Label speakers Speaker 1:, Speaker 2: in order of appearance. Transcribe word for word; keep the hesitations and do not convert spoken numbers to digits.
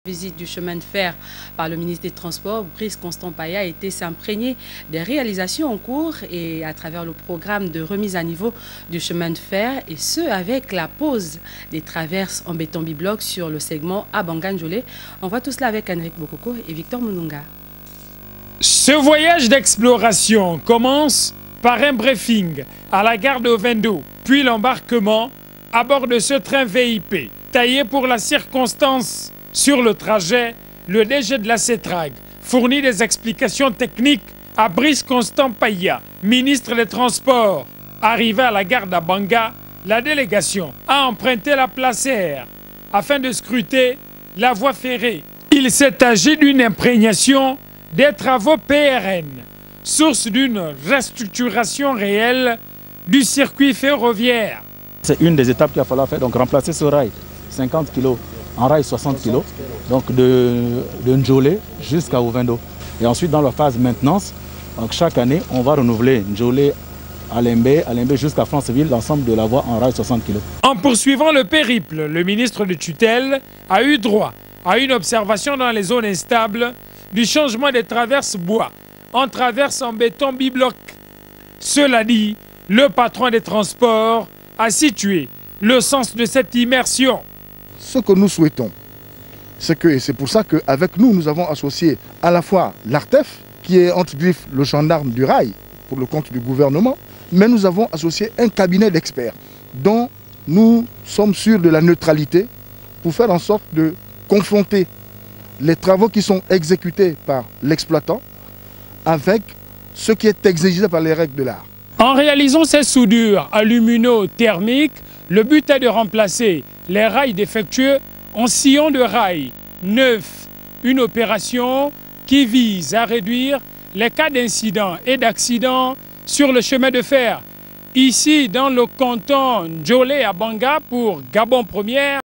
Speaker 1: Visite du chemin de fer par le ministre des Transports, Brice Constant Paya, a été s'imprégner des réalisations en cours et à travers le programme de remise à niveau du chemin de fer, et ce avec la pose des traverses en béton bibloc sur le segment à Banganjolé. On voit tout cela avec Henrik Bokoko et Victor Mununga.
Speaker 2: Ce voyage d'exploration commence par un briefing à la gare de Ovendo, puis l'embarquement à bord de ce train V I P, taillé pour la circonstance. Sur le trajet, le D G de la CETRAG fournit des explications techniques à Brice Constant Paya, ministre des Transports. Arrivé à la gare d'Abanga, la délégation a emprunté la place R afin de scruter la voie ferrée. Il s'est agi d'une imprégnation des travaux P R N, source d'une restructuration réelle du circuit ferroviaire.
Speaker 3: C'est une des étapes qu'il va falloir faire, donc remplacer ce rail, cinquante kilos. En rail soixante kilos, donc de, de Njolé jusqu'à Ovendo. Et ensuite, dans la phase maintenance, donc chaque année, on va renouveler Njolé à Lembe, à Lembe jusqu'à Franceville, l'ensemble de la voie en rail soixante kilos.
Speaker 2: En poursuivant le périple, le ministre de tutelle a eu droit à une observation dans les zones instables du changement des traverses bois en traverses en béton bibloc. Cela dit, le patron des transports a situé le sens de cette immersion.
Speaker 4: Ce que nous souhaitons, c'est que, et c'est pour ça qu'avec nous, nous avons associé à la fois l'ARTEF, qui est entre griffes le gendarme du rail, pour le compte du gouvernement, mais nous avons associé un cabinet d'experts dont nous sommes sûrs de la neutralité pour faire en sorte de confronter les travaux qui sont exécutés par l'exploitant avec ce qui est exigé par les règles de l'art.
Speaker 2: En réalisant ces soudures alumino-thermiques, le but est de remplacer les rails défectueux en sillons de rails neufs. Une opération qui vise à réduire les cas d'incidents et d'accidents sur le chemin de fer. Ici, dans le canton Njolé à Banga pour Gabon Première.